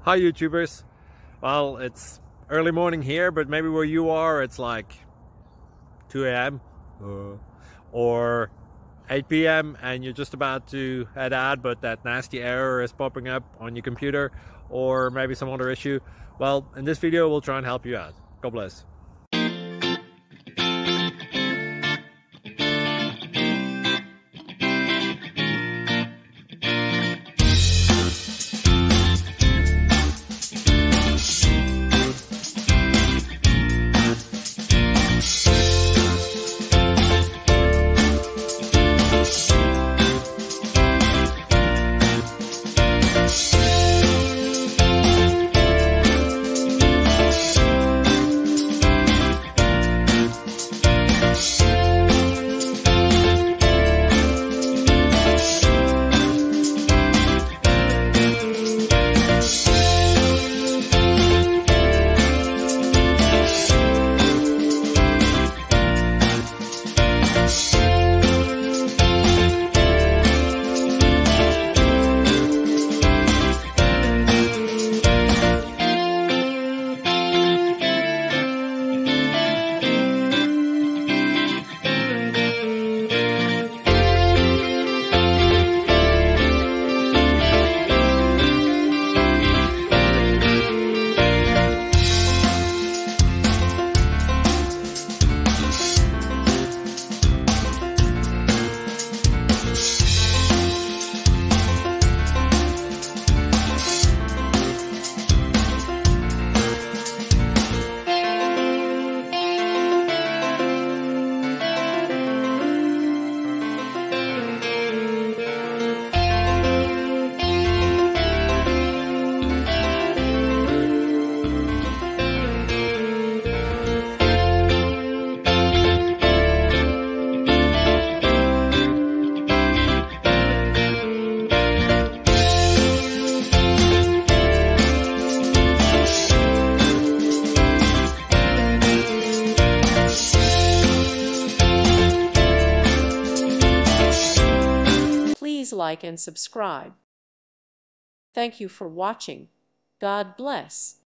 Hi YouTubers. Well, it's early morning here, but maybe where you are it's like 2 a.m. or 8 p.m. and you're just about to head out, but that nasty error is popping up on your computer, or maybe some other issue. Well, in this video we'll try and help you out. God bless. Please like and subscribe. Thank you for watching. God bless.